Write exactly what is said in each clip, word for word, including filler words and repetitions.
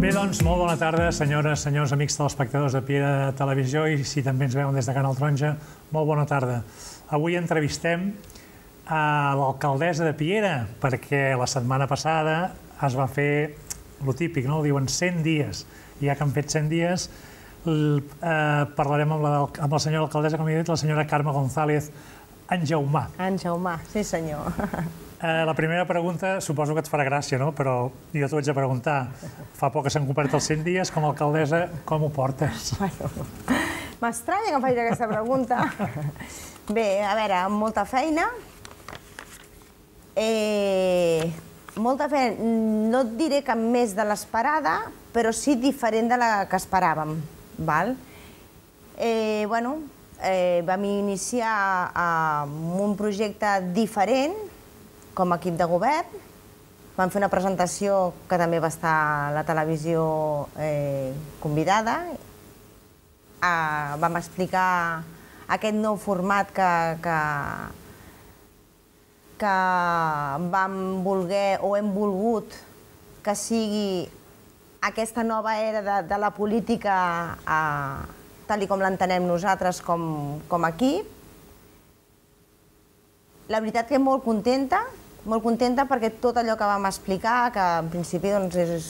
Bé, doncs, molt bona tarda, senyores, senyors, amics telespectadors de Piera Televisió i si també ens veuen des de Canal Taronja, molt bona tarda. Avui entrevistem a l'alcaldessa de Piera perquè la setmana passada es va fer lo típic, no? Diuen cent dies. I ja que han fet cent dies, parlarem amb la senyora alcaldessa, com he dit, la senyora Carme González Anjaumà. Anjaumà, sí senyor. La primera pregunta suposo que et farà gràcia, no? Però jo t'ho haig de preguntar. Fa poc que s'han complert els cent dies, com a alcaldessa, com ho portes? M'estranya que em facis aquesta pregunta. Bé, a veure, amb molta feina. Molta feina, no et diré que més de l'esperada, però sí diferent de la que esperàvem. Bueno, vam iniciar amb un projecte diferent, com a equip de govern. Vam fer una presentació que també va estar a la televisió convidada. Vam explicar aquest nou format que vam voler o hem volgut que sigui aquesta nova era de la política tal com l'entenem nosaltres com a equip. La veritat que molt contenta, molt contenta perquè tot allò que vam explicar, que en principi és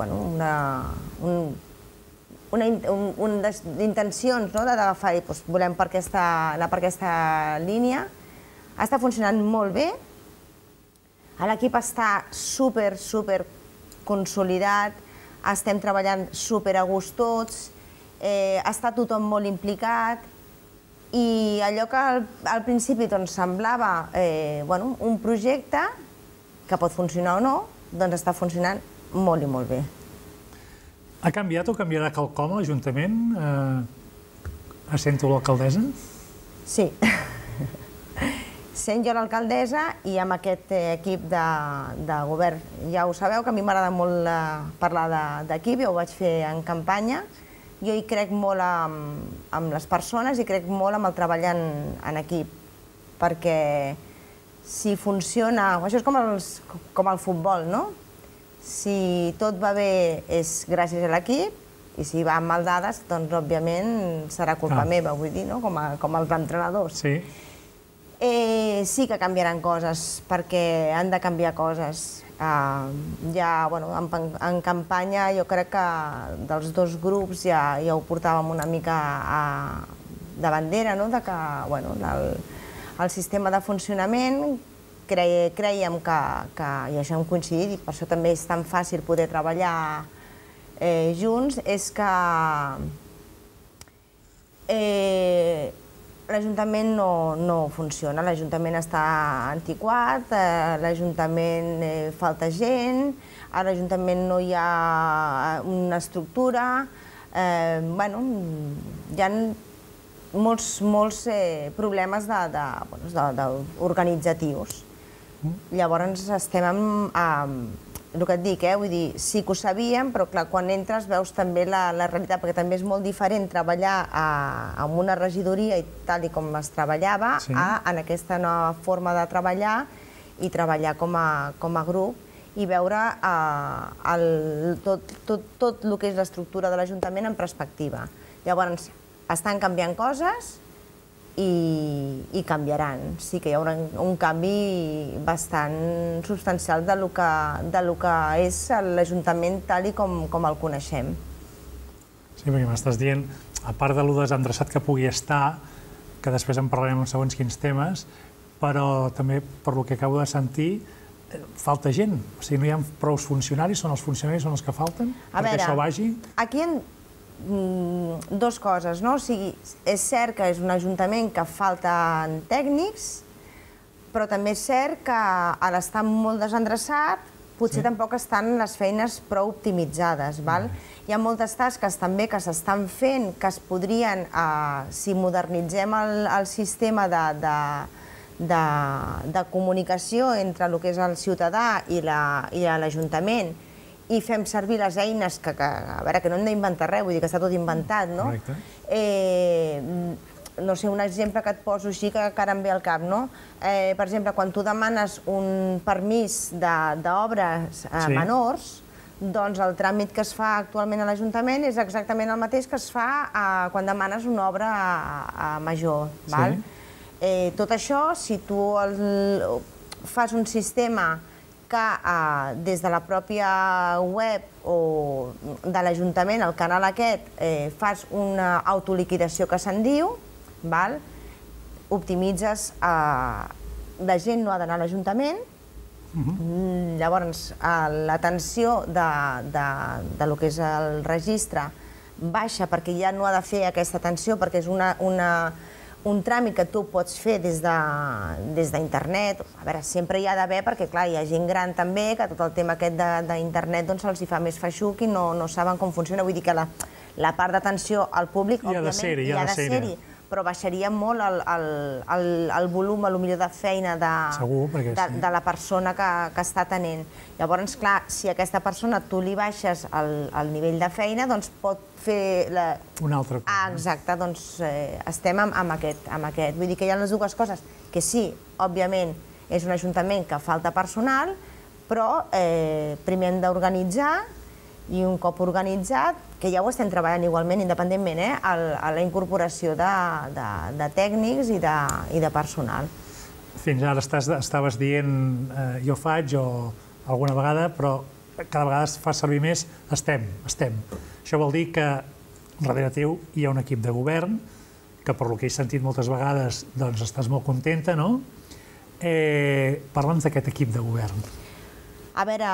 unes intencions d'agafar i volem anar per aquesta línia, està funcionant molt bé. L'equip està super, super consolidat, estem treballant super a gust tots, està tothom molt implicat, i allò que al principi semblava un projecte que pot funcionar o no, doncs està funcionant molt i molt bé. Ha canviat o canviarà quelcom a l'Ajuntament? Essent tu l'alcaldessa? Sí. Sent jo l'alcaldessa i amb aquest equip de govern. Ja ho sabeu, que a mi m'agrada molt parlar d'equip, ja ho vaig fer en campanya. Jo hi crec molt en les persones i crec molt en el treball en equip, perquè si funciona... Això és com el futbol, no? Si tot va bé és gràcies a l'equip i si va amb maldades, doncs òbviament serà culpa meva, vull dir, com els entrenadors. Sí. Sí que canviaran coses, perquè han de canviar coses. En campanya jo crec que dels dos grups ja ho portàvem una mica de bandera, que el sistema de funcionament crèiem que, i això hem coincidit, i per això també és tan fàcil poder treballar junts, és que l'Ajuntament no funciona, l'Ajuntament està antiquat, a l'Ajuntament falta gent, a l'Ajuntament no hi ha una estructura, hi ha molts problemes organitzatius. Llavors estem amb... El que et dic, vull dir, sí que ho sabíem, però clar, quan entres veus també la realitat, perquè també és molt diferent treballar en una regidoria i tal com es treballava, en aquesta nova forma de treballar i treballar com a grup i veure tot el que és l'estructura de l'Ajuntament en perspectiva. Llavors, estan canviant coses i canviaran. Sí que hi haurà un canvi bastant substancial del que és l'Ajuntament tal com el coneixem. Sí, perquè m'estàs dient, a part de lo desendreçat que pugui estar, que després en parlarem en segons quins temes, però també, per lo que acabo de sentir, falta gent. O sigui, no hi ha prou funcionaris, són els funcionaris són els que falten perquè això vagi? Aquí dues coses, no? O sigui, és cert que és un ajuntament que falten tècnics, però també és cert que a l'estar molt desendreçat potser tampoc estan les feines prou optimitzades. Hi ha moltes tasques també que s'estan fent, que es podrien, si modernitzem el sistema de comunicació entre el que és el ciutadà i l'Ajuntament, i fem servir les eines que, a veure, que no hem d'inventar res, vull dir que està tot inventat, no? No sé, un exemple que et poso així que ara em ve al cap, no? Per exemple, quan tu demanes un permís d'obres menors, doncs el tràmit que es fa actualment a l'Ajuntament és exactament el mateix que es fa quan demanes una obra major. Tot això, si tu fas un sistema que des de la pròpia web o de l'Ajuntament, el canal aquest, fas una autoliquidació que se'n diu, optimitzes, la gent no ha d'anar a l'Ajuntament, llavors l'atenció de lo que és el registre baixa perquè ja no ha de fer aquesta atenció, perquè és un tràmit que tu pots fer des d'internet. A veure, sempre hi ha d'haver, perquè clar, hi ha gent gran també, que tot el tema aquest d'internet se'ls fa més feixuc i no saben com funciona. Vull dir que la part d'atenció al públic, òbviament, hi ha de ser-hi, però baixaria molt el volum, potser de feina de la persona que està atenent. Llavors, clar, si a aquesta persona tu li baixes el nivell de feina, doncs pot fer... Una altra cosa. Ah, exacte, doncs estem amb aquest. Vull dir que hi ha les dues coses, que sí, òbviament, és un ajuntament que falta personal, però primer hem d'organitzar i un cop organitzat, que ja ho estem treballant igualment, independentment, a la incorporació de tècnics i de personal. Fins ara estaves dient jo faig o alguna vegada, però cada vegada es fa servir més estem, estem. Això vol dir que darrere teu hi ha un equip de govern, que per lo que he sentit moltes vegades doncs estàs molt contenta, no? Parla'ns d'aquest equip de govern. A veure,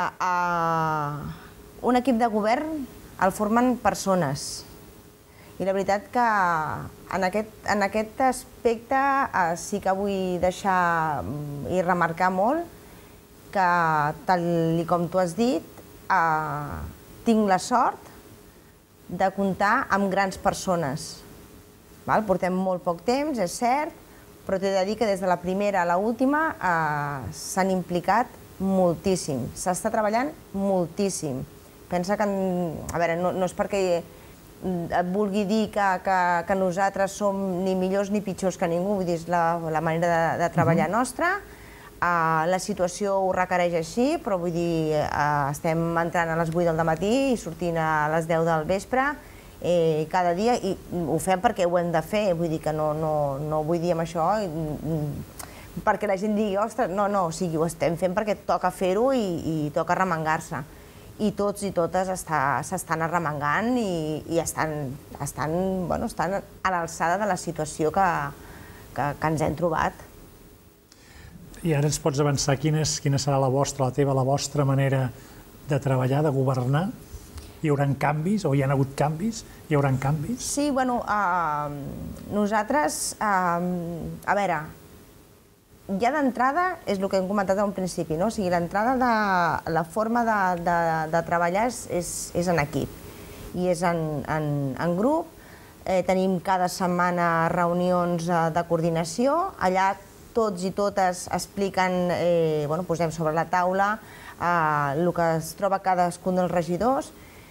un equip de govern el formen persones i la veritat que en aquest aspecte sí que vull deixar i remarcar molt que, tal com tu has dit, tinc la sort de comptar amb grans persones. Portem molt poc temps, és cert, però t'he de dir que des de la primera a l'última s'han implicat moltíssim, s'està treballant moltíssim. Pensa que, a veure, no és perquè et vulgui dir que nosaltres som ni millors ni pitjors que ningú, vull dir, és la manera de treballar nostra. La situació ho requereix així, però vull dir, estem entrant a les vuit del matí i sortint a les deu del vespre cada dia i ho fem perquè ho hem de fer, vull dir que no vull dir amb això perquè la gent digui, ostres, no, no, o sigui, ho estem fent perquè toca fer-ho i toca arremangar-se. I tots i totes s'estan arremangant i estan a l'alçada de la situació que ens hem trobat. I ara ens pots avançar quina serà la vostra, la teva, la vostra manera de treballar, de governar? Hi haurà canvis o hi ha hagut canvis? Hi haurà canvis? Sí, bueno, nosaltres, a veure, ja d'entrada, és el que hem comentat al principi, o sigui, l'entrada de la forma de treballar és en equip i és en grup. Tenim cada setmana reunions de coordinació, allà tots i totes expliquen, posem sobre la taula el que es troba cadascun dels regidors.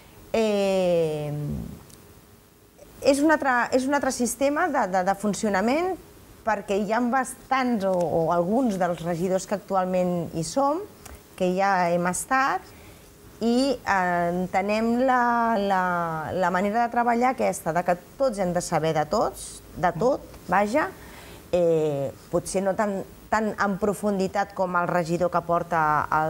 És un altre sistema de funcionament perquè hi ha bastants o alguns dels regidors que actualment hi som, que ja hem estat, i entenem la manera de treballar aquesta, que tots hem de saber de tots, de tot, vaja, potser no tan en profunditat com el regidor que porta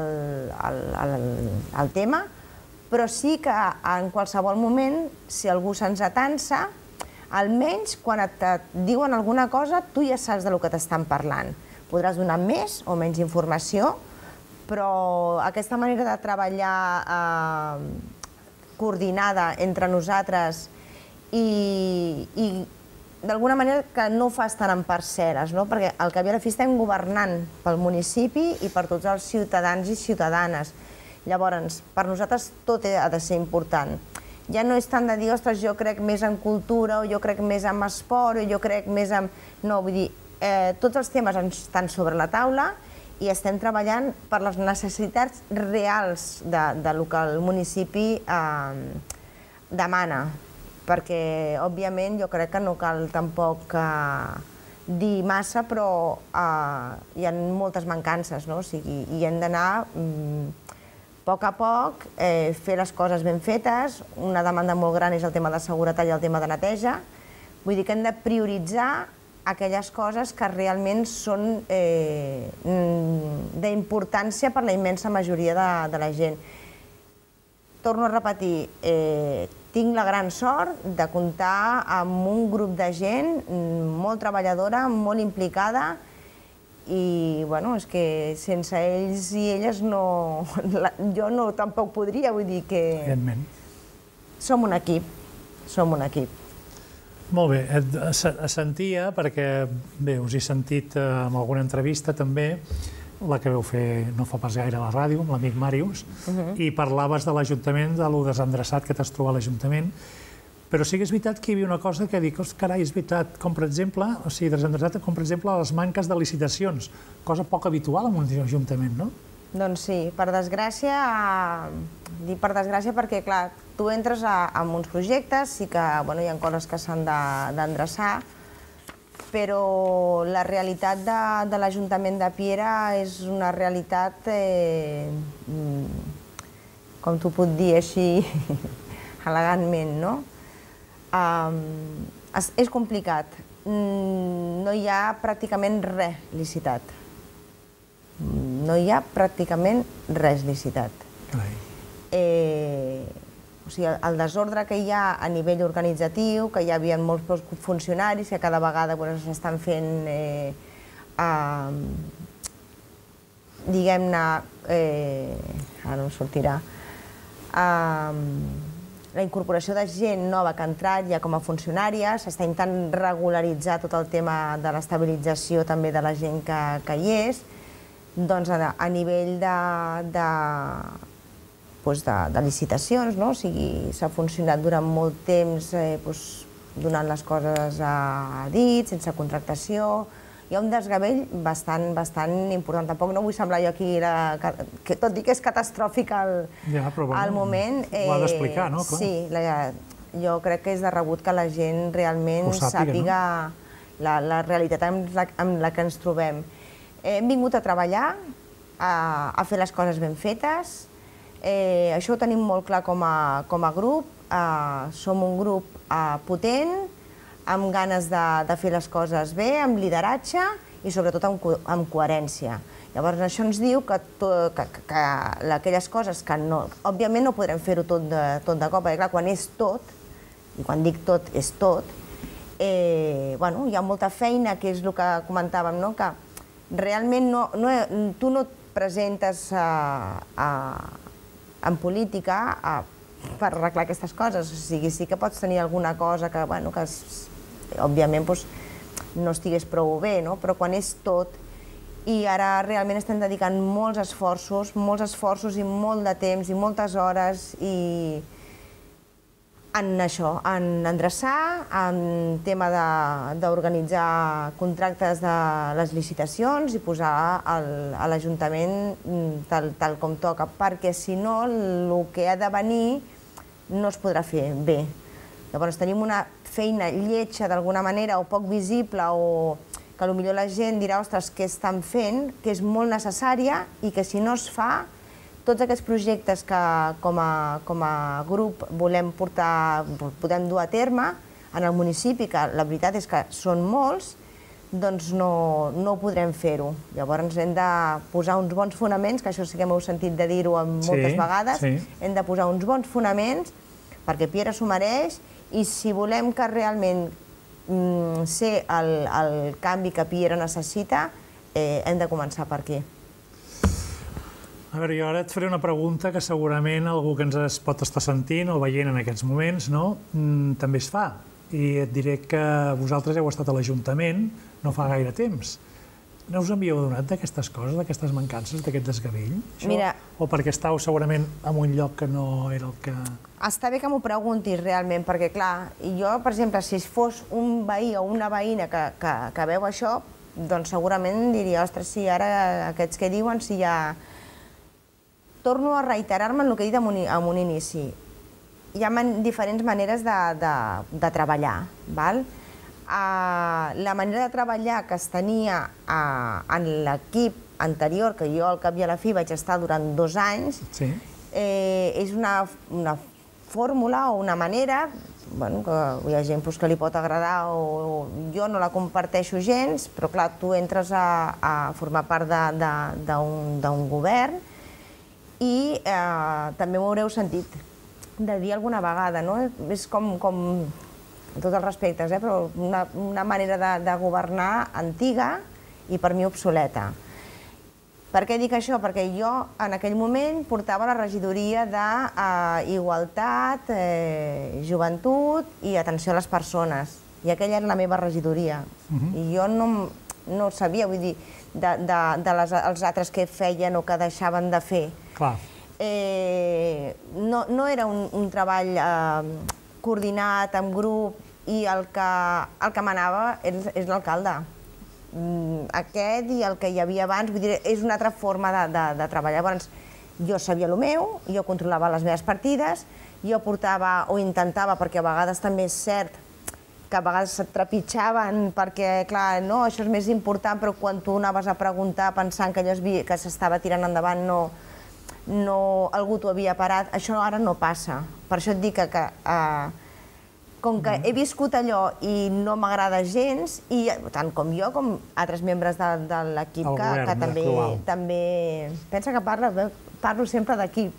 el tema, però sí que en qualsevol moment, si algú se'ns atansa, almenys quan et diuen alguna cosa, tu ja saps del que t'estan parlant. Podràs donar més o menys informació, però aquesta manera de treballar coordinada entre nosaltres i d'alguna manera que no ho fas tant en parcel·les, perquè al cap i a la fi estem governant pel municipi i per tots els ciutadans i ciutadanes. Llavors, per nosaltres tot ha de ser important. Ja no és tant de dir, ostres, jo crec més en cultura, o jo crec més en esport, o jo crec més en... No, vull dir, tots els temes estan sobre la taula i estem treballant per les necessitats reals del que el municipi demana. Perquè, òbviament, jo crec que no cal tampoc dir massa, però hi ha moltes mancances, no? O sigui, hi hem d'anar A poc a poc, fer les coses ben fetes, una demanda molt gran és el tema de seguretat i el tema de neteja, vull dir que hem de prioritzar aquelles coses que realment són d'importància per la immensa majoria de la gent. Torno a repetir, tinc la gran sort de comptar amb un grup de gent molt treballadora, molt implicada, i, bueno, és que sense ells i elles no... jo no tampoc podria, vull dir que... Evidentment. Som un equip, som un equip. Molt bé, et sentia, perquè, bé, us he sentit en alguna entrevista també, la que veu fer no fa pas gaire a la ràdio, amb l'amic Màrius, i parlaves de l'Ajuntament, de lo desendreçat que t'has trobat a l'Ajuntament, però sí que és veritat que hi havia una cosa que dic, carai, és veritat, com per exemple, o sigui, desendreçat, com per exemple les manques de licitacions, cosa poc habitual en un ajuntament, no? Doncs sí, per desgràcia, dic per desgràcia perquè, clar, tu entres en uns projectes, sí que hi ha coses que s'han d'endreçar, però la realitat de l'Ajuntament de Piera és una realitat, com t'ho puc dir així elegantment, no? És complicat, no hi ha pràcticament res licitat. No hi ha pràcticament res licitat. O sigui, el desordre que hi ha a nivell organitzatiu, que hi havia molts funcionaris que cada vegada s'estan fent, diguem-ne, ara no em sortirà, la incorporació de gent nova que ha entrat ja com a funcionària, s'està intentant regularitzar tot el tema de l'estabilització també de la gent que hi és, doncs a nivell de licitacions, no? O sigui, s'ha funcionat durant molt temps donant les coses a dit, sense contractació. Hi ha un desgavell bastant, bastant important. Tampoc no vull semblar jo aquí, tot i que és catastròfic al moment. Ho ha d'explicar, no? Sí, jo crec que és de rebut que la gent realment sàpiga la realitat amb la que ens trobem. Hem vingut a treballar, a fer les coses ben fetes. Això ho tenim molt clar com a grup. Som un grup potent, amb ganes de fer les coses bé, amb lideratge i sobretot amb coherència. Llavors això ens diu que aquelles coses que òbviament no podrem fer-ho tot de cop, perquè clar, quan és tot, i quan dic tot és tot, hi ha molta feina, que és el que comentàvem, que realment tu no et presentes en política per arreglar aquestes coses. O sigui, sí que pots tenir alguna cosa que, òbviament, no estigués prou bé, però quan és tot, i ara realment estem dedicant molts esforços, molts esforços i molt de temps i moltes hores en això, en endreçar, en tema d'organitzar contractes de les licitacions i posar a l'Ajuntament tal com toca, perquè si no el que ha de venir no es podrà fer bé. Llavors tenim una feina lletja d'alguna manera o poc visible o que potser la gent dirà, ostres, què estan fent, que és molt necessària i que si no es fa, tots aquests projectes que com a grup volem portar, podem dur a terme en el municipi, que la veritat és que són molts, doncs no ho podrem fer-ho. Llavors hem de posar uns bons fonaments, que això sí que m'heu sentit de dir-ho moltes vegades, hem de posar uns bons fonaments perquè Piera s'ho mereix i si volem que realment ser el canvi que Piera necessita, hem de començar per aquí. A veure, jo ara et faré una pregunta que segurament algú que ens pot estar sentint o veient en aquests moments també es fa. I et diré que vosaltres heu estat a l'Ajuntament no fa gaire temps. No us havíeu adonat d'aquestes coses, d'aquestes mancances, d'aquest desgavell? O perquè estàu segurament en un lloc que no era el que... Està bé que m'ho preguntis realment, perquè clar, jo, per exemple, si fos un veí o una veïna que veu això, doncs segurament diria, ostres, sí, ara aquests que diuen, si ja... Torno a reiterar-me en el que he dit en un inici. Hi ha diferents maneres de treballar, d'acord? La manera de treballar que es tenia en l'equip anterior, que jo al cap i a la fi vaig estar durant dos anys, és una fórmula o una manera, que hi ha gent que li pot agradar o jo no la comparteixo gens, però clar, tu entres a formar part d'un govern i també m'ho haureu sentit de dir alguna vegada, no? És com, amb tots els respectes, però una manera de governar antiga i per mi obsoleta. Per què dic això? Perquè jo en aquell moment portava la regidoria d'Igualtat, Joventut i Atenció a les Persones. I aquella era la meva regidoria. I jo no sabia, vull dir, dels altres que feien o que deixaven de fer. Clar. No era un treball coordinat, en grup, i el que manava és l'alcalde. Aquest i el que hi havia abans, vull dir, és una altra forma de treballar. Llavors, jo sabia el meu, jo controlava les meves partides, jo portava o intentava, perquè a vegades també és cert que a vegades se't trepitjaven perquè, clar, no, això és més important, però quan tu anaves a preguntar pensant que allò que s'estava tirant endavant no, algú t'ho havia parat, això ara no passa. Per això et dic que com que he viscut allò i no m'agrada gens, i tant com jo com altres membres de l'equip que també... Pensa que parlo sempre d'equip.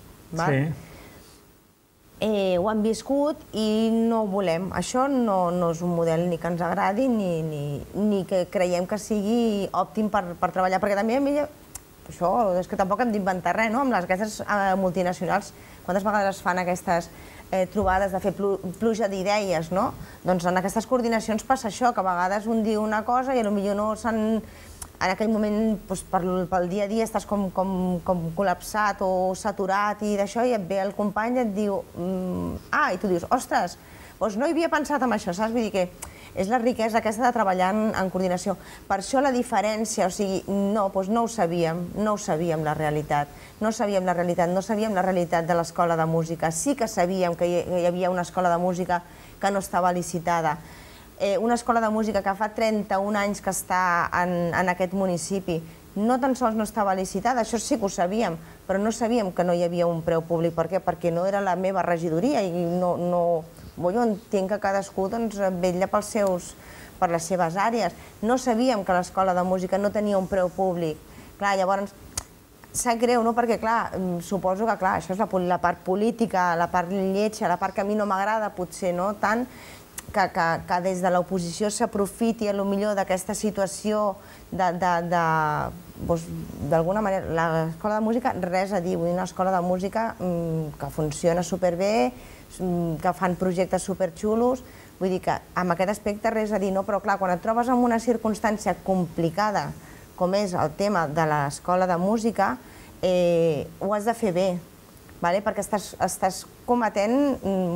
Ho han viscut i no ho volem. Això no és un model ni que ens agradi ni que creiem que sigui òptim per treballar, perquè també a mi això és que tampoc hem d'inventar res, no? Amb aquestes multinacionals, quantes vegades es fan aquestes trobades de fer pluja d'idees, no? Doncs en aquestes coordinacions passa això, que a vegades un diu una cosa i potser no s'han... En aquell moment, pel dia a dia, estàs com col·lapsat o saturat i d'això, i et ve el company i et diu ah, i tu dius, ostres, doncs no hi havia pensat en això, saps? Vull dir que és la riquesa aquesta de treballar en coordinació. Per això la diferència, o sigui, no, doncs no ho sabíem, no ho sabíem la realitat, no sabíem la realitat, no sabíem la realitat de l'escola de música. Sí que sabíem que hi havia una escola de música que no estava licitada, una escola de música que fa trenta-un anys que està en aquest municipi, no tan sols no estava licitada, això sí que ho sabíem, però no sabíem que no hi havia un preu públic. Per què? Perquè no era la meva regidoria i no... Jo entenc que cadascú vetlla per les seves àrees. No sabíem que l'escola de música no tenia un preu públic. Clar, llavors, sap greu, no? Perquè, clar, suposo que, clar, això és la part política, la part lletja, la part que a mi no m'agrada, potser, no? Tant que des de l'oposició s'aprofiti, potser, d'aquesta situació de... D'alguna manera, l'escola de música, res a dir, una escola de música que funciona superbé, que fan projectes superxulos, vull dir que amb aquest aspecte res a dir, no? Però clar, quan et trobes en una circumstància complicada, com és el tema de l'escola de música, ho has de fer bé, perquè estàs cometent...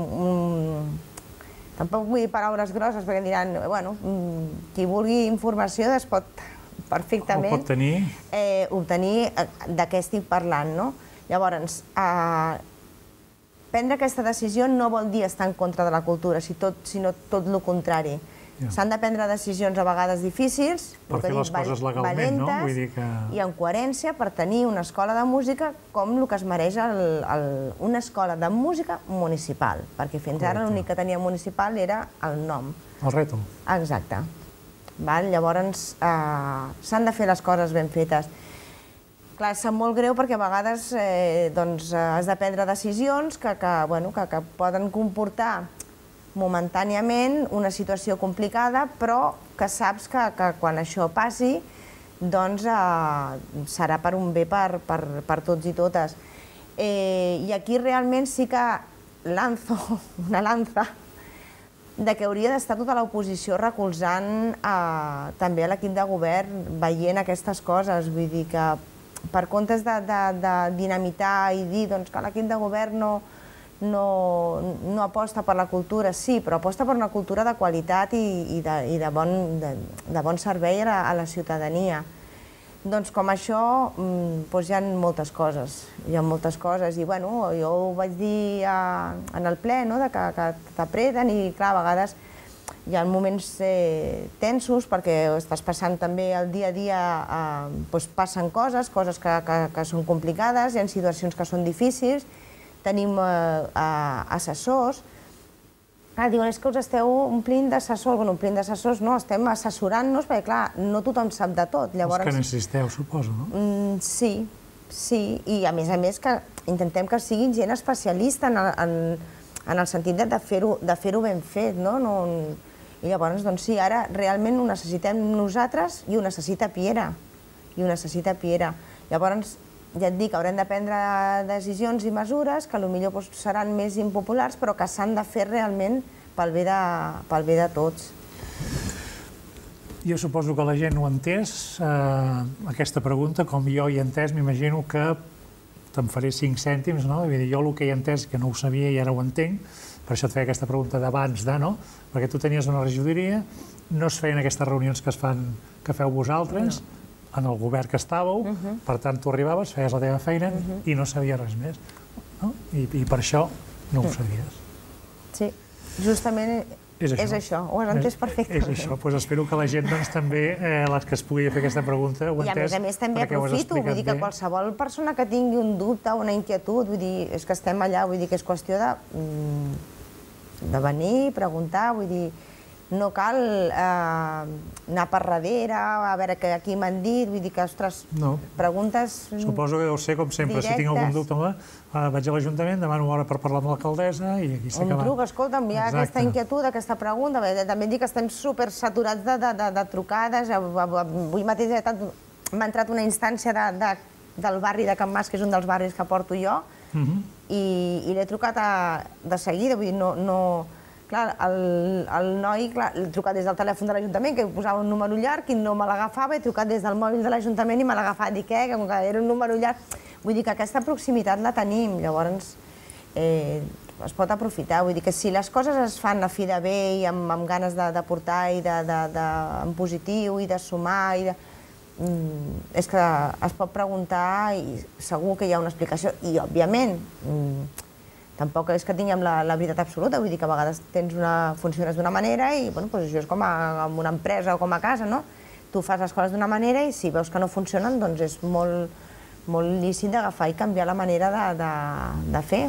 Tampoc vull dir paraules grosses, perquè diran, bueno, qui vulgui informació es pot perfectament obtenir de què estic parlant, no? Llavors, prendre aquesta decisió no vol dir estar en contra de la cultura, sinó tot el contrari. S'han de prendre decisions a vegades difícils, per fer les coses legalment, no? I amb coherència per tenir una escola de música com el que es mereix una escola de música municipal, perquè fins ara l'únic que tenia municipal era el nom. El rètol. Exacte. Llavors, s'han de fer les coses ben fetes. Clar, sap molt greu perquè a vegades has de prendre decisions que poden comportar momentàniament una situació complicada, però que saps que quan això passi serà per un bé per tots i totes. I aquí realment sí que lanzo una lanza de que hauria d'estar tota l'oposició recolzant també l'equip de govern veient aquestes coses. Vull dir que per comptes de dinamitar i dir que l'equip de govern no aposta per la cultura, sí, però aposta per una cultura de qualitat i de bon servei a la ciutadania. Doncs com això hi ha moltes coses, hi ha moltes coses i bueno, jo ho vaig dir en el ple que t'apreten i clar, a vegades hi ha moments tensos perquè estàs passant també el dia a dia, passen coses, coses que són complicades, hi ha situacions que són difícils, tenim assessors. Diuen, és que us esteu omplint d'assessors. Bueno, omplint d'assessors no, estem assessorant-nos perquè, clar, no tothom sap de tot. Els que necessiteu, suposo, no? Sí, sí, i a més a més que intentem que siguin gent especialista en el sentit de fer-ho ben fet, no? I llavors, doncs sí, ara realment ho necessitem nosaltres i ho necessita Piera. I ho necessita Piera. Llavors, ja et dic, haurem de prendre decisions i mesures que potser seran més impopulars, però que s'han de fer realment pel bé de tots. Jo suposo que la gent ho ha entès, aquesta pregunta, com jo hi he entès, m'imagino que te'n faré cinc cèntims, no? Vull dir, jo el que he entès, que no ho sabia i ara ho entenc, per això et feia aquesta pregunta d'abans de, no? Perquè tu tenies una regidoria, no es feien aquestes reunions que es fan, que feu vosaltres, en el govern que estàveu, per tant, tu arribaves, feies la teva feina i no sabies res més. I per això no ho sabies. Sí, justament és això, ho has entès perfectament. És això, doncs espero que la gent també, les que es pugui fer aquesta pregunta, ho ha entès. I a més a més també aprofito, vull dir que qualsevol persona que tingui un dubte o una inquietud, vull dir, és que estem allà, vull dir que és qüestió de venir, preguntar, vull dir, no cal anar per darrere, a veure què aquí m'han dit, vull dir que, ostres, preguntes directes. Suposo que deu ser, com sempre, si tinc algun dubte, vaig a l'Ajuntament, demano hora per parlar amb l'alcaldessa i aquí s'ha acabat. Em truca, escolta'm, hi ha aquesta inquietud, aquesta pregunta, també dic que estem supersaturats de trucades, avui mateix m'ha entrat una instància del barri de Can Mas, que és un dels barris que porto jo, i l'he trucat de seguida, vull dir, no... Clar, el noi, l'he trucat des del telèfon de l'Ajuntament, que posava un número llarg i no me l'agafava, he trucat des del mòbil de l'Ajuntament i me l'ha agafat, dic, eh, que era un número llarg. Vull dir que aquesta proximitat la tenim, llavors es pot aprofitar. Vull dir que si les coses es fan a fi de bé i amb ganes de portar i en positiu i de sumar, és que es pot preguntar i segur que hi ha una explicació. I, òbviament, tampoc és que tinguem la veritat absoluta, vull dir que a vegades funciones d'una manera i això és com en una empresa o com a casa, no? Tu fas les coses d'una manera i si veus que no funcionen, doncs és molt lícit d'agafar i canviar la manera de fer.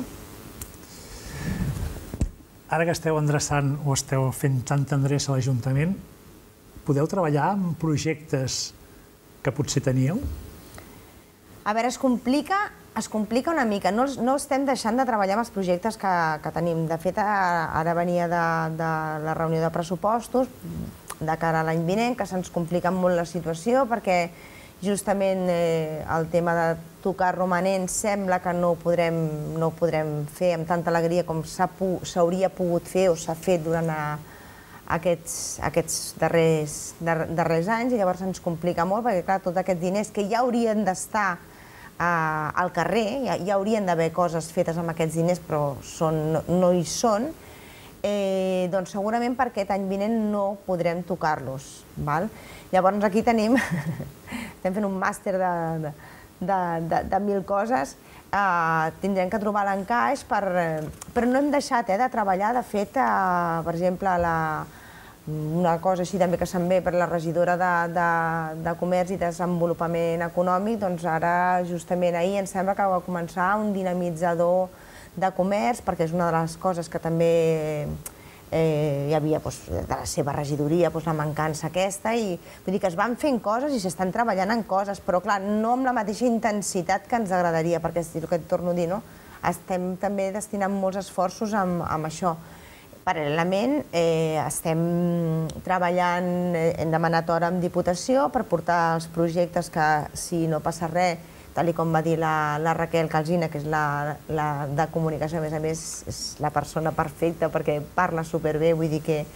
Ara que esteu endreçant o esteu fent tanta endreça a l'Ajuntament, podeu treballar en projectes que potser teníeu? A veure, es complica... Es complica una mica, no estem deixant de treballar amb els projectes que tenim. De fet, ara venia de la reunió de pressupostos de cara a l'any vinent, que se'ns complica molt la situació perquè justament el tema de tocar romanent sembla que no ho podrem fer amb tanta alegria com s'hauria pogut fer o s'ha fet durant aquests darrers anys i llavors ens complica molt perquè, clar, tots aquests diners que ja haurien d'estar al carrer, ja haurien d'haver coses fetes amb aquests diners, però no hi són, doncs segurament per aquest any vinent no podrem tocar-los. Llavors aquí tenim, estem fent un màster de mil coses, tindrem que trobar l'encaix, però no hem deixat de treballar, de fet, per exemple, una cosa així també que se'n ve per la regidora de Comerç i Desenvolupament Econòmic, doncs ara justament ahir em sembla que va començar un dinamitzador de comerç, perquè és una de les coses que també hi havia de la seva regidoria, la mancança aquesta, i vull dir que es van fent coses i s'estan treballant en coses, però clar, no amb la mateixa intensitat que ens agradaria, perquè és el que et torno a dir, estem també destinant molts esforços amb això. Paral·lelament, estem treballant, hem demanat hora amb Diputació per portar els projectes que, si no passa res, tal com va dir la Raquel Calsina, que és la de comunicació, a més a més, és la persona perfecta perquè parla superbé, vull dir que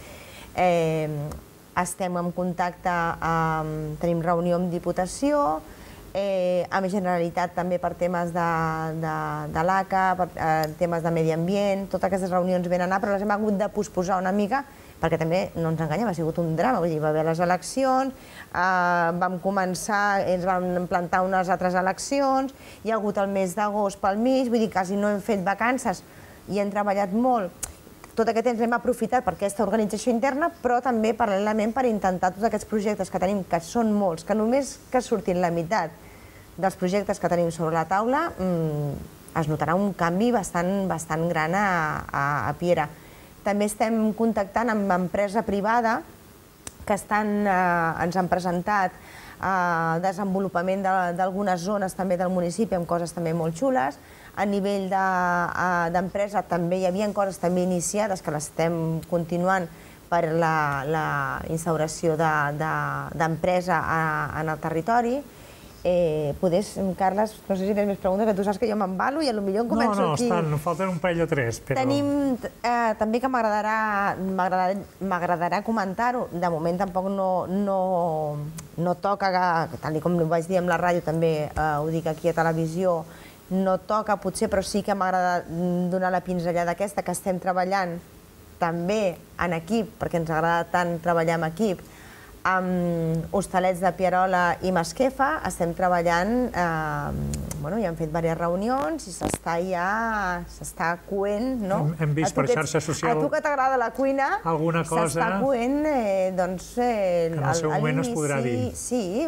estem en contacte, tenim reunió amb Diputació, amb Generalitat també per temes de l'A C A, per temes de medi ambient, totes aquestes reunions venen a anar, però les hem hagut de posposar una mica, perquè també, no ens enganyem, ha sigut un drama, vull dir, va haver les eleccions, vam començar, ens vam plantar unes altres eleccions, hi ha hagut el mes d'agost pel mig, vull dir, quasi no hem fet vacances i hem treballat molt. tot aquest temps l'hem aprofitat per aquesta organització interna, però també paral·lelament per intentar tots aquests projectes que tenim, que són molts, que només que surtin la meitat dels projectes que tenim sobre la taula, es notarà un canvi bastant, bastant gran a, a, a Piera. També estem contactant amb empresa privada que estan, eh, ens han presentat eh, desenvolupament d'algunes zones també del municipi amb coses també molt xules. A nivell d'empresa de, eh, també hi havia coses també iniciades que les estem continuant per la, la instauració d'empresa de, de, en el territori. Eh, podés, Carles, no sé si tens més preguntes, que tu saps que jo m'embalo i potser em començo no, no, aquí. No, no, falten un parell o tres. Però... Tenim eh, també que m'agradarà comentar-ho, de moment tampoc no, no, no toca, tal com ho vaig dir amb la ràdio, també eh, ho dic aquí a televisió, no toca potser, però sí que m'agrada donar la pinzellada aquesta, que estem treballant també en equip, perquè ens agrada tant treballar en equip, amb Hostalets de Pierola i Masquefa. Estem treballant, eh, bueno, ja hem fet diverses reunions i s'està ja, s'està coent, no? Hem, hem vist per xarxa social... A tu que t'agrada la cuina, alguna cosa... s'està coent, eh, doncs... Eh, que en el seu moment es podrà dir. Sí,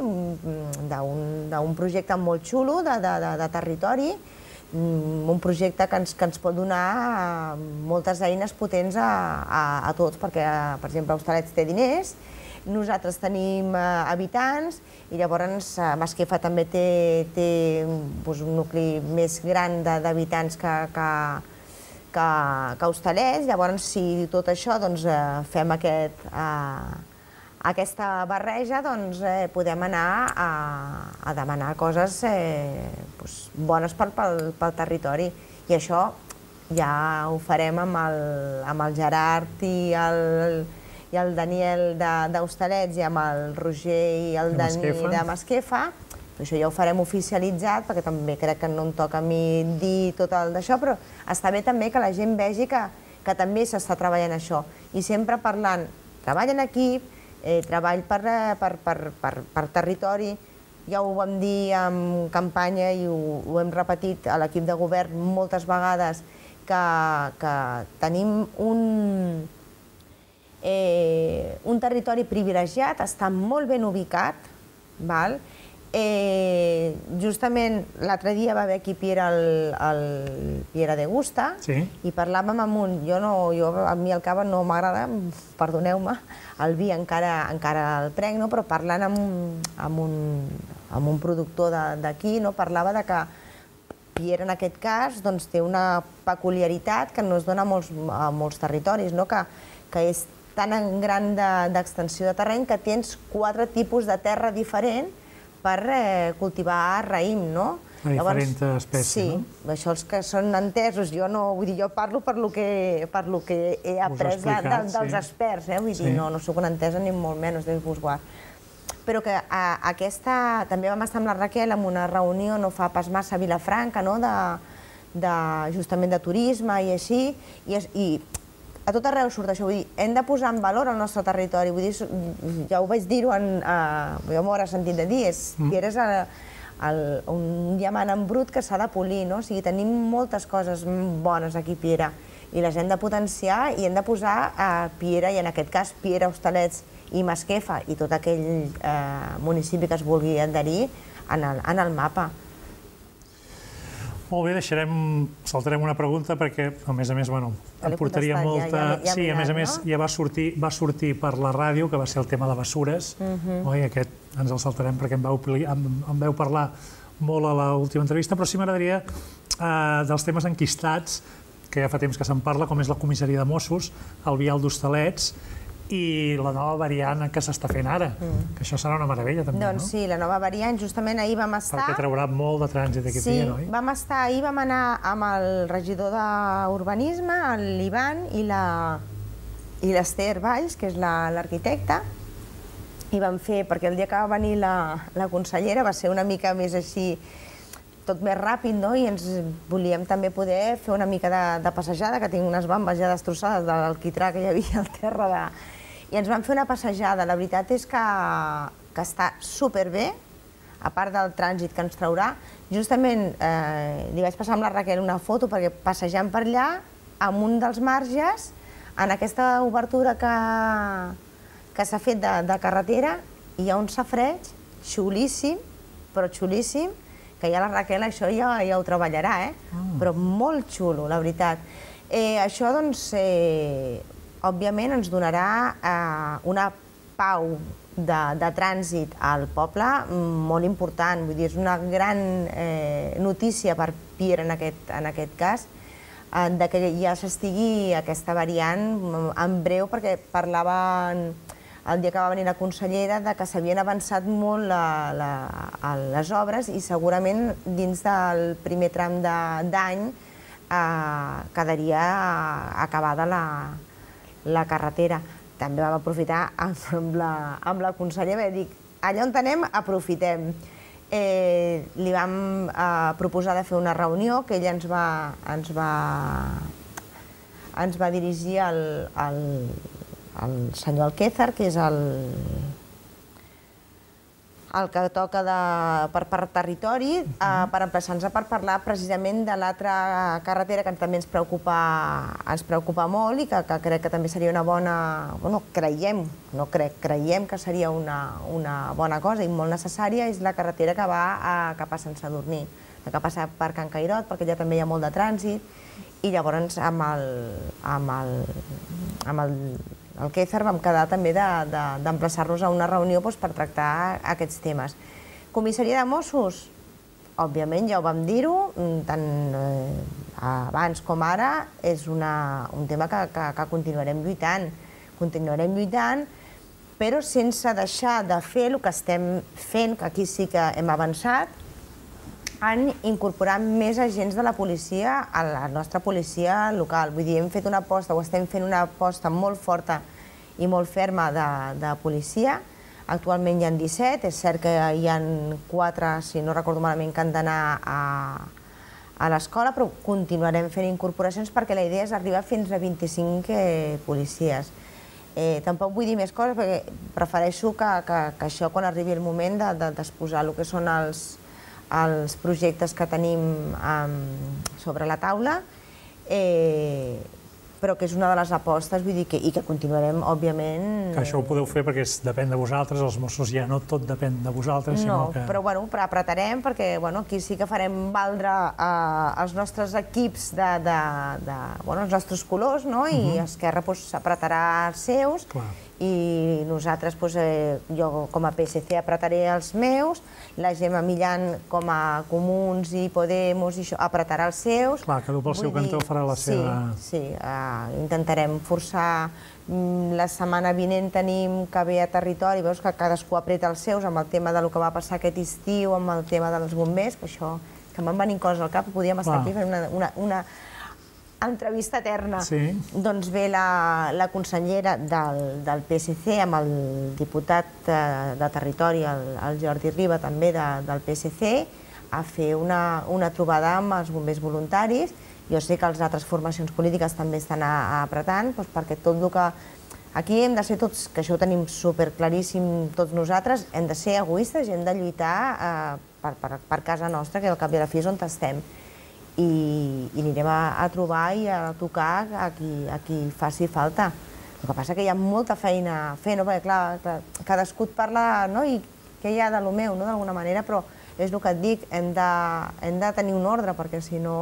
d'un projecte molt xulo de, de, de, de territori, un projecte que ens, que ens pot donar moltes eines potents a, a, a tots, perquè, per exemple, Hostalets té diners, nosaltres tenim eh, habitants i llavors eh, Masquefa també té, té doncs, un nucli més gran d'habitants que, que, que, que Hostalets. Llavors, si tot això doncs, eh, fem aquest, eh, aquesta barreja, doncs eh, podem anar a, a demanar coses eh, doncs, bones pel, pel, pel territori. I això ja ho farem amb el, amb el Gerard i el... i el Daniel d'Hostalets i amb el Roger i el Dani de Masquefa. Això ja ho farem oficialitzat, perquè també crec que no em toca a mi dir tot el d'això, però està bé també que la gent vegi que, que també s'està treballant això. I sempre parlant, treball en equip, eh, treball per, per, per, per, per territori. Ja ho vam dir en campanya i ho, ho hem repetit a l'equip de govern moltes vegades, que, que tenim un... Eh, un territori privilegiat, està molt ben ubicat, val? Eh, justament l'altre dia va haver aquí Piera, el, el Piera de Gusta, sí. I parlàvem amb un... Jo no, jo, a mi el cava no m'agrada, perdoneu-me, el vi encara, encara el prenc, no? Però parlant amb, amb, un, amb un productor d'aquí, no? Parlava de que Piera, en aquest cas, doncs, té una peculiaritat que no es dona a molts, a molts territoris, no? que, que és tan gran d'extensió de, de terreny que tens quatre tipus de terra diferent per eh, cultivar raïm, no? A diferents espècies, sí, no? Sí, això els que són entesos, jo no, vull dir, jo parlo per lo que, per lo que he après de, de, dels sí. experts, eh? Vull dir, sí. no, no soc una entesa ni molt menys, Déu vos guard. Però que a, aquesta, també vam estar amb la Raquel en una reunió no fa pas massa a Vilafranca, no? de, de, justament de turisme i així, i, i a tot arreu surt això, vull dir, hem de posar en valor el nostre territori, vull dir, ja ho vaig dir-ho, jo m'ho haurà sentit de dir, és que eres el, el, un diamant en brut que s'ha de polir, no? O sigui, tenim moltes coses bones aquí a Piera i les hem de potenciar i hem de posar a Piera, i en aquest cas Piera, Hostalets i Masquefa i tot aquell eh, municipi que es vulgui adherir en el, en el mapa. Molt bé, deixarem, saltarem una pregunta perquè, a més a més, bueno, em portaria molta... Sí, a més a més, ja va sortir, va sortir per la ràdio, que va ser el tema de bessures, i aquest ens el saltarem perquè em vau, em, em vau parlar molt a l'última entrevista, però sí m'agradaria eh, dels temes enquistats, que ja fa temps que se'n parla, com és la comissaria de Mossos, el vial d'Hostalets, i la nova variant que s'està fent ara, mm. que això serà una meravella també, doncs, no? Doncs sí, la nova variant, justament ahir vam estar... Perquè traurà molt de trànsit aquí a sí, Piera, oi? vam estar, ahir vam anar amb el regidor d'Urbanisme, l'Ivan, i l'Ester Valls, que és l'arquitecta, i vam fer, perquè el dia que va venir la, la consellera va ser una mica més així, tot més ràpid, no? I ens volíem també poder fer una mica de, de passejada, que tinc unes bambes ja destrossades de l'alquitrà que hi havia al terra de... I ens vam fer una passejada. La veritat és que, que està superbé, a part del trànsit que ens traurà. Justament eh, li vaig passar amb la Raquel una foto perquè passejant per allà, amb un dels marges En aquesta obertura que, que s'ha fet de, de carretera hi ha un safareig xulíssim, però xulíssim, que ja la Raquel això ja, ja ho treballarà, eh? Mm. Però molt xulo, la veritat. Eh, això, doncs, eh, òbviament ens donarà eh, una pau de, de trànsit al poble molt important. Vull dir, és una gran eh, notícia per Piera en aquest, en aquest cas, eh, de que ja s'estigui aquesta variant en breu, perquè parlaven el dia que va venir la consellera de que s'havien avançat molt la, la, les obres i segurament dins del primer tram d'any eh, quedaria acabada la, la carretera. També vam aprofitar amb la, amb la consellera i dic, allà on anem, aprofitem. Eh, li vam eh, proposar de fer una reunió que ella ens va, ens va, ens va dirigir al, al, al senyor Alquézar, que és el, el que toca de, per, per territori, eh, per emplaçar-nos per parlar precisament de l'altra carretera que també ens preocupa, ens preocupa molt i que, que crec que també seria una bona... Bueno, creiem, no crec, creiem que seria una, una bona cosa i molt necessària, és la carretera que va a, cap a Sant Sadurní, que passa per Can Cairot, perquè allà també hi ha molt de trànsit, i llavors amb el, amb el, amb el el Quézar vam quedar també d'emplaçar-nos a una reunió per tractar aquests temes. Comissaria de Mossos, òbviament ja ho vam dir-ho, tant abans com ara, és un tema que continuarem lluitant. Continuarem lluitant, però sense deixar de fer el que estem fent, que aquí sí que hem avançat, en incorporar més agents de la policia a la nostra policia local. Vull dir, hem fet una aposta, o estem fent una aposta molt forta i molt ferma de, de policia. Actualment hi ha disset, és cert que hi ha quatre, si no recordo malament, que han d'anar a, a l'escola, però continuarem fent incorporacions perquè la idea és arribar fins a vint-i-cinc eh, policies. Eh, tampoc vull dir més coses perquè prefereixo que, que, que això, quan arribi el moment de, de d'exposar el que són els els projectes que tenim um, sobre la taula, eh, però que és una de les apostes, vull dir que, i que continuarem, òbviament... Que això ho podeu fer perquè es, depèn de vosaltres, els Mossos ja no tot depèn de vosaltres, sinó no, que... No, però bueno, apretarem perquè bueno, aquí sí que farem valdre eh, els nostres equips de, de, de bueno, els nostres colors, no? I uh-huh. Esquerra pues, apretarà els seus. Clar. I nosaltres, doncs, eh, jo com a P S C apretaré els meus, la Gemma Millan com a Comuns i Podemos i això, apretarà els seus. Clar, cada un pel seu cantó farà la seva... Sí, sí, eh, intentarem forçar. La setmana vinent tenim que ve a territori, veus que cadascú apreta els seus amb el tema del que va passar aquest estiu, amb el tema dels bombers, que això, que m'han venint coses al cap, podíem estar aquí fent una... una, una entrevista eterna. Sí. Doncs ve la, la consellera del, del P S C amb el diputat de, de territori, el, el Jordi Riba, també de, del P S C, a fer una, una trobada amb els bombers voluntaris. Jo sé que les altres formacions polítiques també estan a, a apretant, doncs perquè tot el que... Aquí hem de ser tots, que això ho tenim superclaríssim tots nosaltres, hem de ser egoistes i hem de lluitar eh, per, per, per casa nostra, que al cap i a la fi és on estem. I, i anirem a, a trobar i a tocar a qui, a qui faci falta. El que passa que hi ha molta feina a fer, no? Perquè clar, clar, cadascú et parla, no? I què hi ha de lo meu, no? D'alguna manera, però és el que et dic, hem de, hem de tenir un ordre, perquè si no,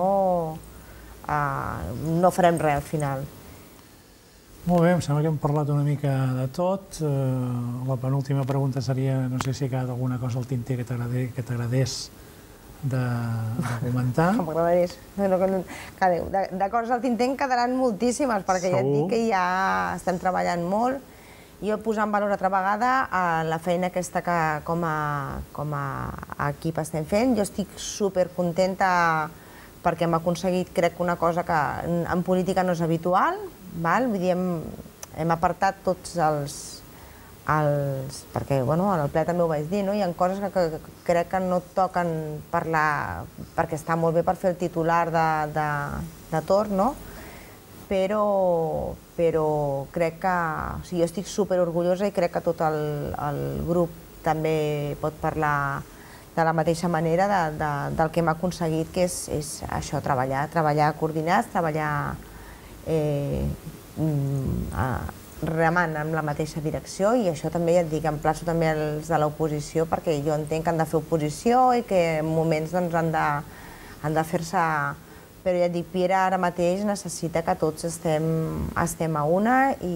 eh, no farem res al final. Molt bé, em sembla que hem parlat una mica de tot. Eh, la penúltima pregunta seria, no sé si hi ha alguna cosa al tinter que t'agradés de, de comentar. Que m'agradaria. No, no, de, de coses al tinter en quedaran moltíssimes, perquè Segur. Ja et dic que ja estem treballant molt. Jo posar en valor altra vegada la feina aquesta que com a, com a equip estem fent. Jo estic supercontenta perquè hem aconseguit, crec, una cosa que en política no és habitual. Val? Vull dir, hem, hem apartat tots els... Els, perquè bueno, en el ple també ho vaig dir, no? Hi ha coses que, que, que crec que no toquen parlar perquè està molt bé per fer el titular de, de, de torn, no? Però, però crec que... O sigui, jo estic superorgullosa i crec que tot el, el grup també pot parlar de la mateixa manera de, de, del que hem aconseguit, que és, és això, treballar, treballar coordinats, treballar... Eh, remant en la mateixa direcció, i això també, ja et dic, emplaço també els de l'oposició, perquè jo entenc que han de fer oposició i que en moments han de fer-se... Però ja et dic, Piera ara mateix necessita que tots estem a una,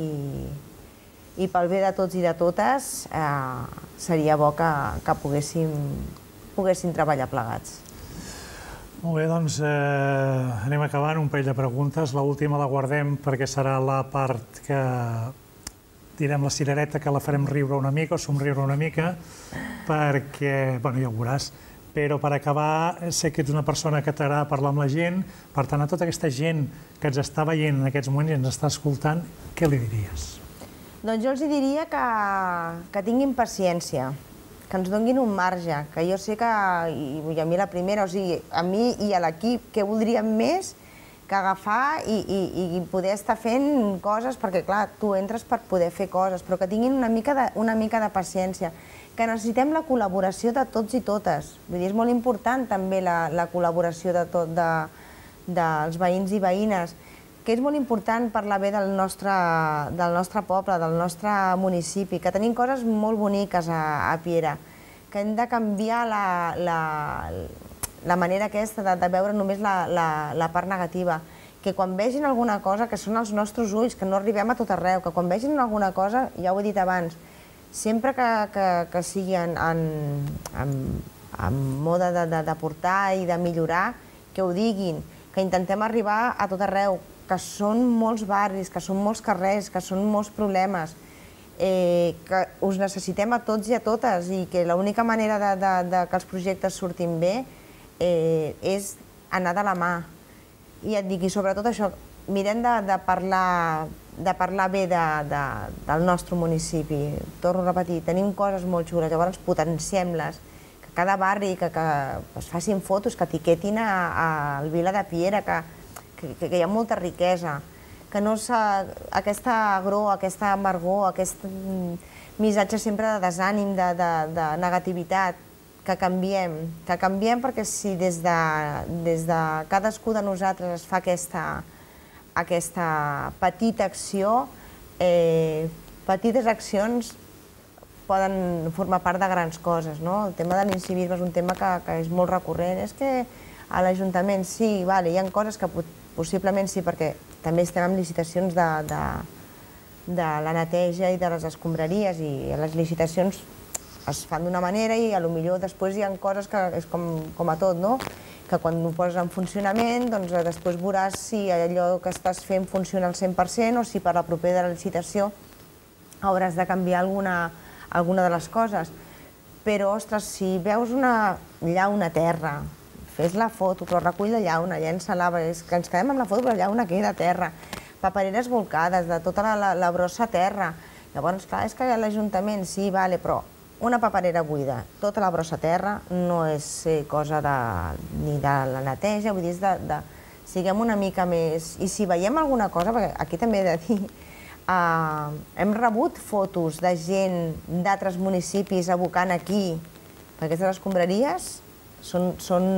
i pel bé de tots i de totes seria bo que poguéssim treballar plegats. Molt bé, doncs anem acabant, un parell de preguntes. L'última la guardem perquè serà la part que direm la cirereta, que la farem riure una mica o somriure una mica, perquè, bueno, ja ho veuràs, però per acabar, sé que ets una persona que t'agrada parlar amb la gent, per tant, a tota aquesta gent que ens està veient en aquests moments i ens està escoltant, què li diries? Doncs jo els diria que tinguin paciència, que ens donguin un marge, que jo sé que, i a mi la primera, o sigui, a mi i a l'equip, que voldríem més que agafar i poder estar fent coses, perquè clar, tu entres per poder fer coses, però que tinguin una mica de paciència, que necessitem la col·laboració de tots i totes. Vull dir, és molt important també la col·laboració dels veïns i veïnes, que és molt important parlar bé del nostre poble, del nostre municipi, que tenim coses molt boniques a Piera, que hem de canviar la manera aquesta de veure només la part negativa, que quan vegin alguna cosa, que són els nostres ulls, que no arribem a tot arreu, que quan vegin alguna cosa, ja ho he dit abans, sempre que sigui en mode d'aportar i de millorar, que ho diguin, que intentem arribar a tot arreu, que són molts barris, que són molts carrers, que són molts problemes, que us necessitem a tots i a totes, i que l'única manera que els projectes surtin bé és anar de la mà. I et dic, i sobretot això, mirem de parlar de parlar bé del nostre municipi. Torno a repetir, tenim coses molt xules, llavors potenciem-les, que cada barri, que es facin fotos, que etiquetin al Vila de Piera, que hi ha molta riquesa, que no aquesta agror, aquesta amargor, aquest missatge sempre de desànim, de negativitat, que canviem, que canviem, perquè si des de cadascú de nosaltres es fa aquesta aquesta petita acció, petites accions poden formar part de grans coses. El tema de l'incivisme és un tema que és molt recurrent. És que a l'Ajuntament sí, hi ha coses que possiblement sí, perquè també estem en licitacions de la neteja i de les escombraries, i les licitacions es fan d'una manera i potser després hi ha coses que és com a tot, no? Que quan ho poses en funcionament, doncs després veuràs si allò que estàs fent funciona al cent per cent o si per la propera de la licitació hauràs de canviar alguna de les coses. Però, ostres, si veus una llauna a terra, fes la foto, però recull la llauna, llença-la, que ens quedem amb la foto, però la llauna queda a terra. Papereres volcades, de tota la brossa a terra. Llavors, clar, és que l'Ajuntament sí, vale, però una paperera buida, tota la brossa a terra, no és cosa ni de la neteja, vull dir, siguem una mica més... I si veiem alguna cosa, perquè aquí també he de dir, hem rebut fotos de gent d'altres municipis abocant aquí, perquè aquestes escombraries són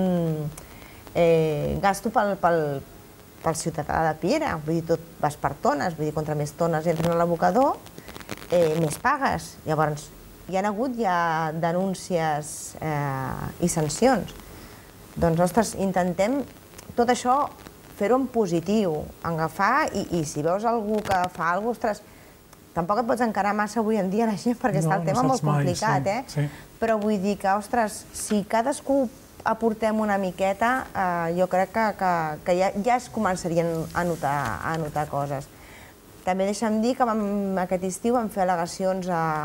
gasto pel ciutadà de Piera, vull dir, tot vas per tones, vull dir, contra més tones entren a l'abocador, més pagues. Llavors, hi ha hagut ja denúncies i sancions. Doncs, ostres, intentem tot això fer-ho en positiu, agafar, i si veus algú que fa alguna cosa, ostres, tampoc et pots encarar massa avui en dia la gent, perquè està el tema molt complicat, eh? Però vull dir que, ostres, si cadascú aportem una miqueta, jo crec que ja es començarien a notar coses. També deixa'm dir que aquest estiu vam fer al·legacions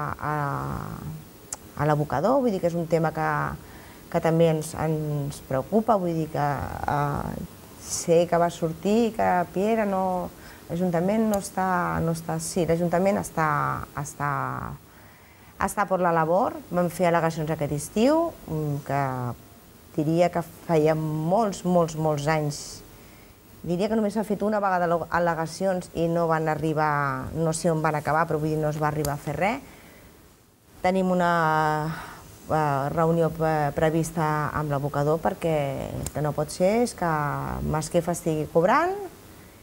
a l'abocador, vull dir que és un tema que també ens preocupa, vull dir que sé que va sortir, que Piera no... L'Ajuntament no està... Sí, l'Ajuntament està per la labor. Vam fer al·legacions aquest estiu, que diria que feia molts, molts, molts anys. Diria que només s'ha fet una vegada al·legacions i no van arribar, no sé on van acabar, però vull dir, no es va arribar a fer res. Tenim una reunió prevista amb l'abocador perquè el que no pot ser és que Masquefa estigui cobrant,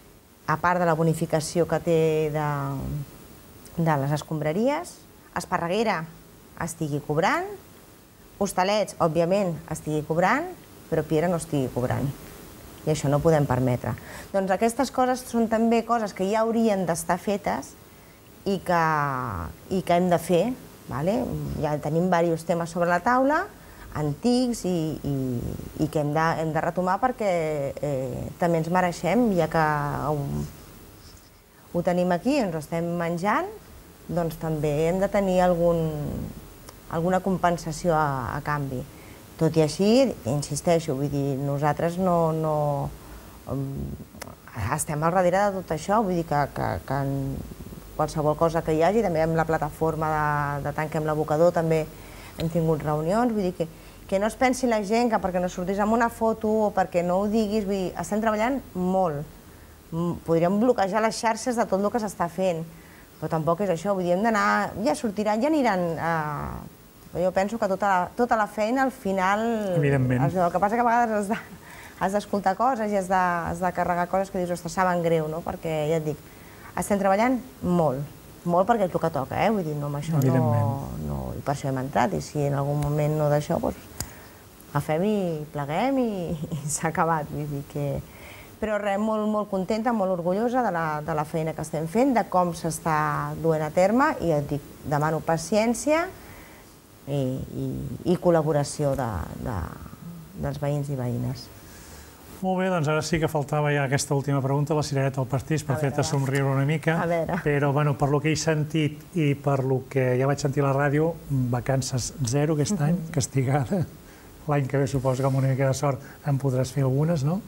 a part de la bonificació que té de, de les escombraries, Esparreguera estigui cobrant, Hostalets, òbviament, estigui cobrant, però Piera no estigui cobrant. I això no ho podem permetre. Doncs aquestes coses són també coses que ja haurien d'estar fetes i que, i que hem de fer. Vale? Ja tenim diversos temes sobre la taula, antics i, i, i que hem de, hem de retomar perquè eh, també ens mereixem, ja que ho, ho tenim aquí, ens ho estem menjant, doncs també hem de tenir algun, alguna compensació a, a canvi. Tot i així, insisteixo, vull dir, nosaltres no, no um, estem al darrere de tot això, vull dir que, que, que en qualsevol cosa que hi hagi, també amb la plataforma de, de Tanquem l'Abocador també hem tingut reunions, vull dir que, que no es pensi la gent que perquè no sortís amb una foto o perquè no ho diguis, vull dir, estem treballant molt. Podríem bloquejar les xarxes de tot el que s'està fent, però tampoc és això, vull dir, hem d'anar, ja sortiran, ja aniran a... Jo penso que tota la, tota la feina al final... Evidentment. El que passa que a vegades has de, has d'escoltar coses i has de, has de carregar coses que dius, ostres, saben greu, no? Perquè, ja et dic, estem treballant molt, molt perquè és el que toca, eh? Vull dir, no, amb això no, no... I per això hem entrat, i si en algun moment no d'això, doncs agafem i pleguem i, i s'ha acabat, vull dir que... Però res, molt, molt contenta, molt orgullosa de la, de la feina que estem fent, de com s'està duent a terme, i et dic, demano paciència, I, i, i col·laboració de, de, dels veïns i veïnes. Molt bé, doncs ara sí que faltava ja aquesta última pregunta, la cirereta al pastís, per fer-te somriure una mica. Però, bueno, per lo que he sentit i per lo que ja vaig sentir a la ràdio, vacances zero aquest any, castigada. L'any que ve suposo que amb una mica de sort en podràs fer algunes, no?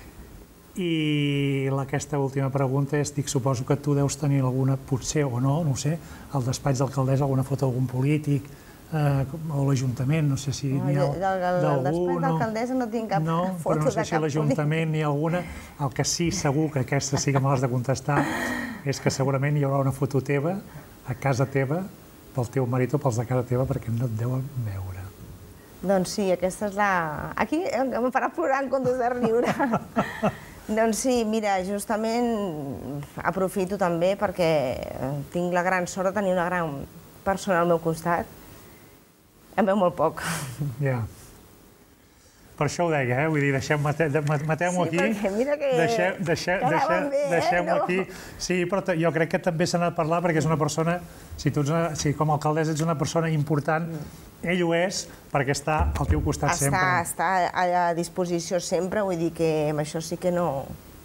I aquesta última pregunta és, dic, suposo que tu deus tenir alguna, potser o no, no ho sé, al despatx d'alcaldessa, alguna foto d'algun polític, o l'Ajuntament, no sé si n'hi ha d'algú. Del despatx d'alcaldessa no tinc cap foto de cap polític. Però no sé si a l'Ajuntament n'hi ha alguna. El que sí, segur, que aquesta sí que me l'has de contestar, és que segurament hi haurà una foto teva, a casa teva, pel teu marit o pels de casa teva, perquè no et deuen veure. Doncs sí, aquesta és la... Aquí em farà plorar en comptes de riure. Doncs sí, mira, justament aprofito també perquè tinc la gran sort de tenir una gran persona al meu costat. Em veu molt poc. Ja. Per això ho deia, eh? Vull dir, matem-ho aquí. Sí, perquè mira que Deixem-ho bé, eh? aquí. Sí, però jo crec que també se n'ha de parlar perquè és una persona, si tu com a alcaldessa ets una persona important, ell ho és perquè està al teu costat sempre. Està a disposició sempre, vull dir que amb això sí que no...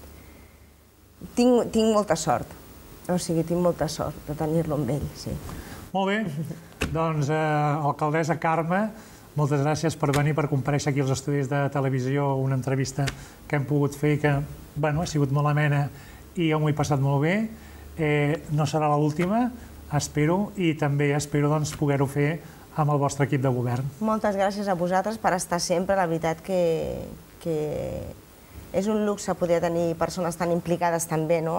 Tinc molta sort. O sigui, tinc molta sort de tenir-lo amb ell, sí. Molt bé. Doncs, alcaldessa Carme, moltes gràcies per venir, per comparèixer aquí als estudis de televisió, una entrevista que hem pogut fer i que, bueno, ha sigut molt amena i jo m'ho he passat molt bé. No serà l'última, espero, i també espero poder-ho fer amb el vostre equip de govern. Moltes gràcies a vosaltres per estar sempre. La veritat que és un luxe poder tenir persones tan implicades també, no?,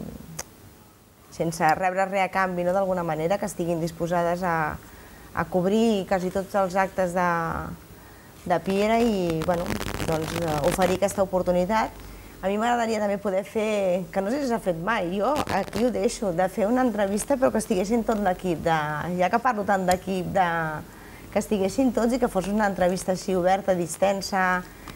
sense rebre res a canvi, d'alguna manera, que estiguin disposades a cobrir quasi tots els actes de Piera i oferir aquesta oportunitat. A mi m'agradaria també poder fer, que no sé si s'ha fet mai, jo aquí ho deixo, de fer una entrevista però que estiguessin tot l'equip, ja que parlo tant d'equip, que estiguessin tots i que fos una entrevista així oberta, distensa.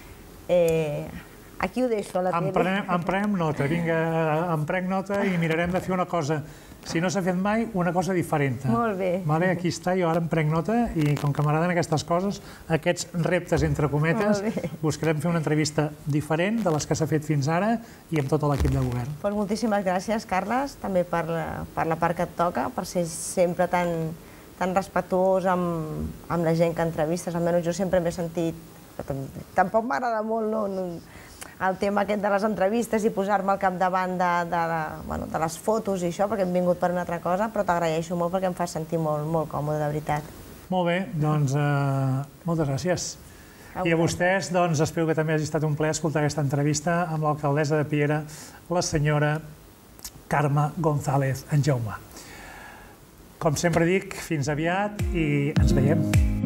Aquí ho deixo, a la tele. En prenem nota, vinga, en prenc nota i mirarem de fer una cosa, si no s'ha fet mai, una cosa diferent. Molt bé. Aquí està, jo ara en prenc nota i com que m'agraden aquestes coses, aquests reptes, entre cometes, buscarem fer una entrevista diferent de les que s'ha fet fins ara i amb tot l'equip de govern. Doncs moltíssimes gràcies, Carles, també per la part que et toca, per ser sempre tan respectuós amb la gent que entrevistes. Almenys jo sempre m'he sentit... Tampoc m'agrada molt, no?, el tema aquest de les entrevistes i posar-me al capdavant de les fotos i això, perquè hem vingut per una altra cosa, però t'agraeixo molt perquè em fa sentir molt còmode, de veritat. Molt bé, doncs moltes gràcies. I a vostès, doncs, espero que també hagi estat un plaer escoltar aquesta entrevista amb l'alcaldessa de Piera, la senyora Carme González Anjaume. Com sempre dic, fins aviat i ens veiem.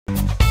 Thank you.